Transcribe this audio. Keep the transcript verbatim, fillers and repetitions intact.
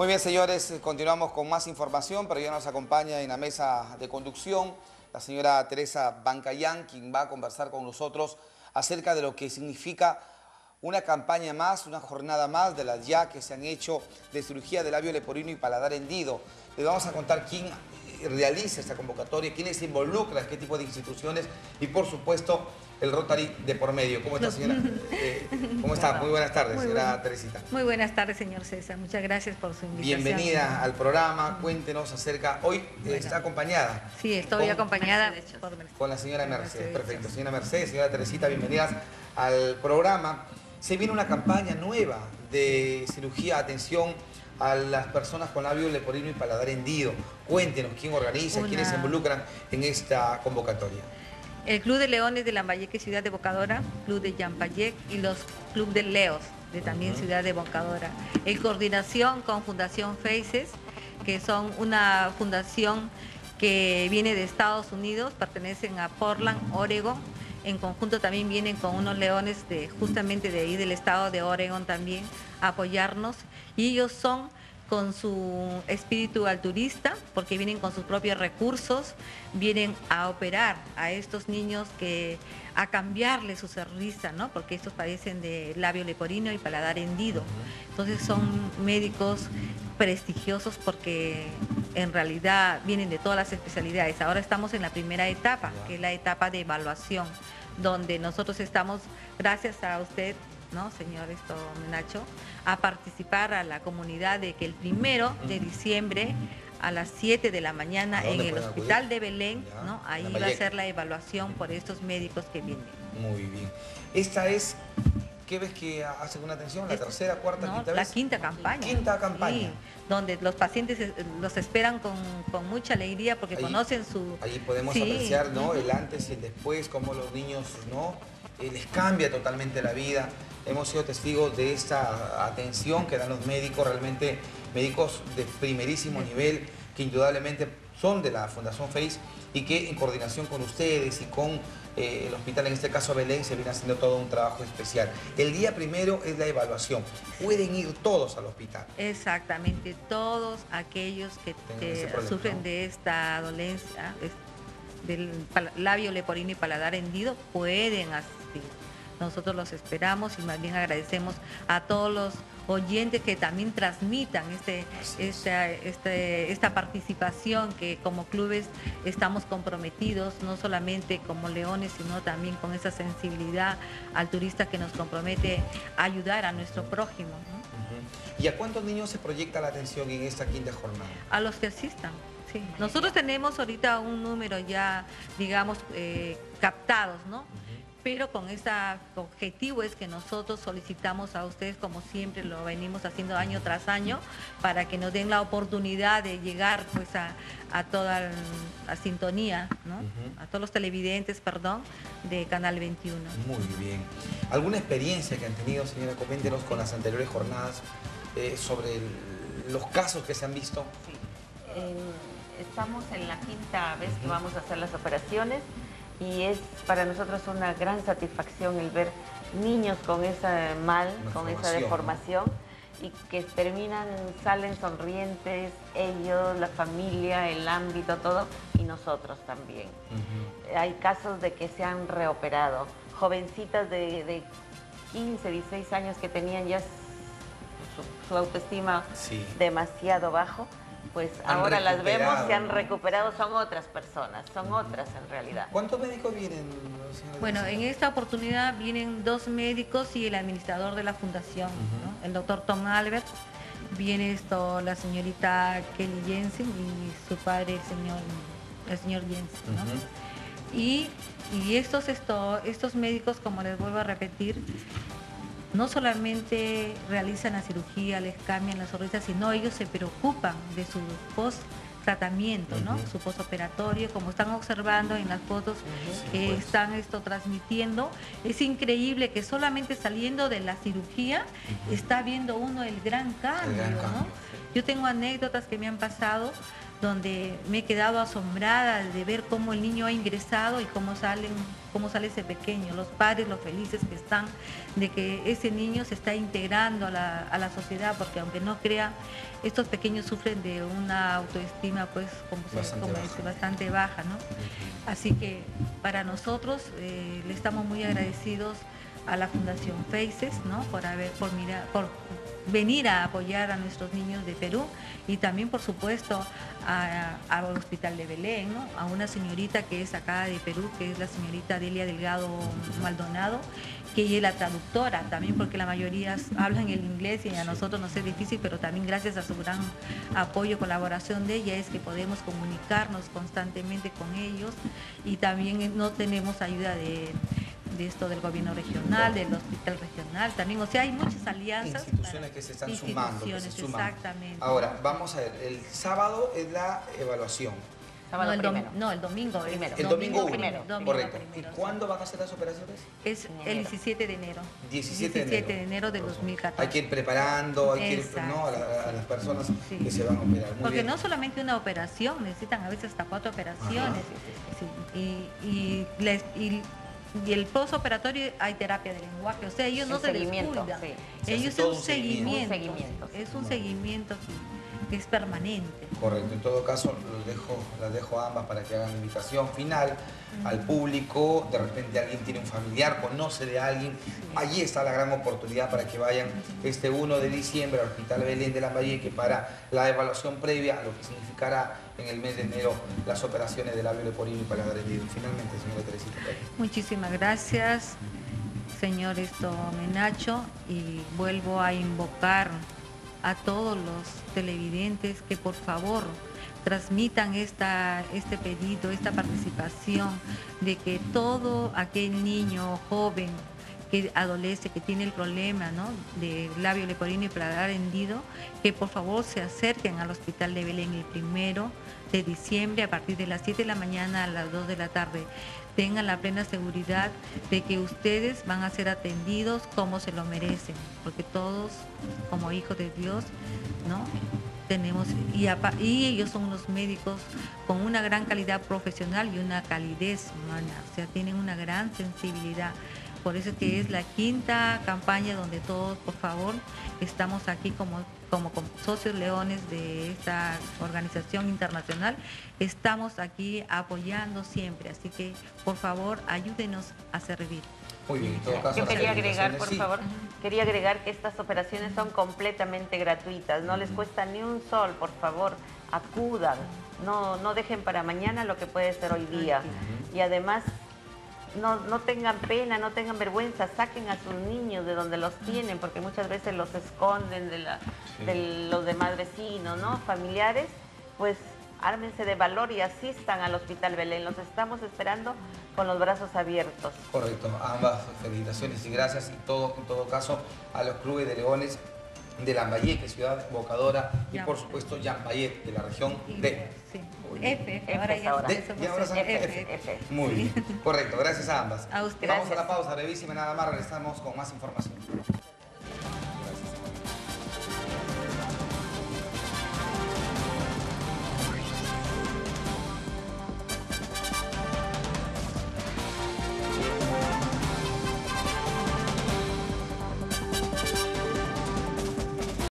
Muy bien, señores, continuamos con más información, pero ya nos acompaña en la mesa de conducción la señora Teresa Bancayán, quien va a conversar con nosotros acerca de lo que significa una campaña más, una jornada más de las ya que se han hecho de cirugía de labio leporino y paladar hendido. Les vamos a contar quién realiza esta convocatoria, quiénes se involucran, qué tipo de instituciones y, por supuesto, el Rotary de por medio. ¿Cómo está, señora? Eh, ¿Cómo está? Muy buenas tardes, Muy señora buen, Teresita. Muy buenas tardes, señor César. Muchas gracias por su invitación. Bienvenida al programa. Cuéntenos acerca... Hoy bueno, está acompañada. Sí, estoy con, acompañada por Mercedes. Con la señora Mercedes. Mercedes. Perfecto. Señora Mercedes, señora Teresita, bienvenidas al programa. Se viene una campaña nueva de cirugía, atención a las personas con labio leporino y paladar hendido. Cuéntenos quién organiza, una... quiénes se involucran en esta convocatoria. El Club de Leones de Lambayeque, Ciudad de Bocadora, Club de Yampayec y los Club de Leos de también uh-huh. Ciudad de Bocadora. En coordinación con Fundación Faces, que son una fundación que viene de Estados Unidos, pertenecen a Portland, Oregon. En conjunto también vienen con unos leones de justamente de ahí del estado de Oregon también a apoyarnos. Y ellos son con su espíritu altruista, porque vienen con sus propios recursos, vienen a operar a estos niños, que a cambiarles su sonrisa, ¿no? Porque estos padecen de labio leporino y paladar hendido. Entonces son médicos prestigiosos porque en realidad vienen de todas las especialidades. Ahora estamos en la primera etapa, que es la etapa de evaluación, donde nosotros estamos, gracias a usted, ¿no, señor esto, Nacho, a participar a la comunidad de que el primero de diciembre a las siete de la mañana en el hospital de Belén, ya, ¿no? Ahí va a ser la evaluación por estos médicos que vienen. Muy bien. Esta es, ¿qué ves que hacen una atención? ¿La es, tercera, cuarta, no, quinta la vez? La quinta campaña. Quinta campaña. Sí, donde los pacientes los esperan con, con mucha alegría porque ahí, conocen su... Ahí podemos sí. apreciar, ¿no? El antes y el después, cómo los niños, ¿no? Eh, les cambia totalmente la vida. Hemos sido testigos de esta atención que dan los médicos, realmente médicos de primerísimo nivel, que indudablemente son de la Fundación Face y que en coordinación con ustedes y con eh, el hospital, en este caso Belén, se viene haciendo todo un trabajo especial. El día primero es la evaluación. Pueden ir todos al hospital. Exactamente, todos aquellos que te, problema, sufren ¿no? de esta dolencia, del labio leporino y paladar hendido, pueden asistir. Nosotros los esperamos y más bien agradecemos a todos los oyentes que también transmitan este, esta, este, esta participación, que como clubes estamos comprometidos, no solamente como leones, sino también con esa sensibilidad altruista que nos compromete a ayudar a nuestro prójimo, ¿no? Uh-huh. ¿Y a cuántos niños se proyecta la atención en esta quinta jornada? A los que asistan. Sí. Nosotros tenemos ahorita un número ya, digamos, eh, captados, ¿no? Pero con este objetivo es que nosotros solicitamos a ustedes, como siempre lo venimos haciendo año tras año, para que nos den la oportunidad de llegar pues a, a toda la sintonía, ¿no? Uh-huh. A todos los televidentes, perdón, de Canal veintiuno. Muy bien. ¿Alguna experiencia que han tenido, señora? Coméntenos con las anteriores jornadas eh, sobre el, los casos que se han visto. Sí. Eh, estamos en la quinta vez uh-huh. que vamos a hacer las operaciones. Y es para nosotros una gran satisfacción el ver niños con ese mal, una con esa deformación, ¿no? Y que terminan, salen sonrientes, ellos, la familia, el ámbito, todo, y nosotros también. Uh-huh. Hay casos de que se han reoperado, jovencitas de, de quince, dieciséis años que tenían ya su, su autoestima sí. demasiado bajo, pues han ahora las vemos, se han recuperado, son otras personas, son uh-huh. otras en realidad. ¿Cuántos médicos vienen, señora? Bueno, en esta oportunidad vienen dos médicos y el administrador de la fundación, uh-huh. ¿no? El doctor Tom Albert, viene esto la señorita Kelly Jensen y su padre, el señor, el señor Jensen, ¿no? Uh-huh. Y, y estos, esto, estos médicos, como les vuelvo a repetir, no solamente realizan la cirugía, les cambian la sonrisa, sino ellos se preocupan de su post-tratamiento, ¿no? Uh-huh. Su postoperatorio, como están observando en las fotos uh-huh. que sí, pues. están esto transmitiendo. Es increíble que solamente saliendo de la cirugía uh-huh. está viendo uno el gran cambio, el gran cambio. ¿no? Yo tengo anécdotas que me han pasado donde me he quedado asombrada de ver cómo el niño ha ingresado y cómo salen, cómo sale ese pequeño, los padres, los felices que están de que ese niño se está integrando a la, a la sociedad, porque aunque no crea, estos pequeños sufren de una autoestima pues como, se, Bastante como baja. dice, bastante baja, ¿no? Así que para nosotros eh, le estamos muy agradecidos a la Fundación Faces, ¿no? Por haber, por mirar, por venir a apoyar a nuestros niños de Perú, y también por supuesto a- al Hospital de Belén, ¿no? A una señorita que es acá de Perú, que es la señorita Delia Delgado Maldonado, que ella es la traductora también, porque la mayoría hablan el inglés y a nosotros nos es difícil, pero también gracias a su gran apoyo, colaboración de ella es que podemos comunicarnos constantemente con ellos, y también no tenemos ayuda de de esto del gobierno regional, del hospital regional también, o sea, hay muchas alianzas. Instituciones para- que se están sumando, que se instituciones, suman. exactamente. Ahora, vamos a ver, el sábado es la evaluación. Sábado no, el dom- primero. no, el domingo. es- Primero. El domingo uno, primero, domingo correcto. primero, ¿Y sí. cuándo van a hacer las operaciones? Es En el enero. diecisiete de enero. diecisiete de enero. del dos mil catorce. Hay que ir preparando, hay que ir, Exacto. ¿no? a, la- a las personas Sí. que se van a operar. Muy Porque bien. no solamente una operación, necesitan a veces hasta cuatro operaciones. Sí, y, y, les- y- y el postoperatorio hay terapia de lenguaje, o sea, ellos El no se seguimiento, descuidan. sí. Se Ellos hace es todo un un seguimiento. seguimiento, Un seguimiento, sí. es un seguimiento que, que es permanente. Correcto, en todo caso los dejo, las dejo a ambas para que hagan la invitación final al público. De repente alguien tiene un familiar, conoce de alguien, allí está la gran oportunidad para que vayan este uno de diciembre al Hospital Belén de Lambayeque para la evaluación previa a lo que significará en el mes de enero las operaciones del labio leporino y paladar hendido. Finalmente, señora Teresita. Muchísimas gracias, señor esto Menacho, y vuelvo a invocar a todos los televidentes que por favor transmitan esta, este pedido, esta participación, de que todo aquel niño joven que adolece, que tiene el problema, ¿no?, de labio leporino y paladar hendido, que por favor se acerquen al Hospital de Belén el primero de diciembre a partir de las siete de la mañana a las dos de la tarde. Tengan la plena seguridad de que ustedes van a ser atendidos como se lo merecen, porque todos, como hijos de Dios, ¿no?, tenemos, y, apa- y ellos son unos médicos con una gran calidad profesional y una calidez humana, o sea, tienen una gran sensibilidad. Por eso que es la quinta campaña donde todos, por favor, estamos aquí como, como, como socios leones de esta organización internacional, estamos aquí apoyando siempre, así que por favor ayúdenos a servir. Muy bien, en todo caso. Yo las quería agregar, felicitaciones, por sí. favor, quería agregar que estas operaciones son completamente gratuitas, no les cuesta ni un sol, por favor, acudan, no, no dejen para mañana lo que puede ser hoy día. Y además, no, no tengan pena, no tengan vergüenza, saquen a sus niños de donde los tienen, porque muchas veces los esconden de, la, Sí. de los demás vecinos, ¿no?, familiares, pues ármense de valor y asistan al Hospital Belén, los estamos esperando con los brazos abiertos. Correcto, ambas felicitaciones y gracias, y todo, en todo caso a los clubes de leones de Lambayeque, ciudad evocadora, y por supuesto Lambayeque, de la región D. Sí. F, F, ahora F ya ahora. D, somos y ahora son F, F. F. F. Muy bien, correcto, gracias a ambas. A usted. Vamos a Gracias. la pausa brevísima, nada más regresamos con más información.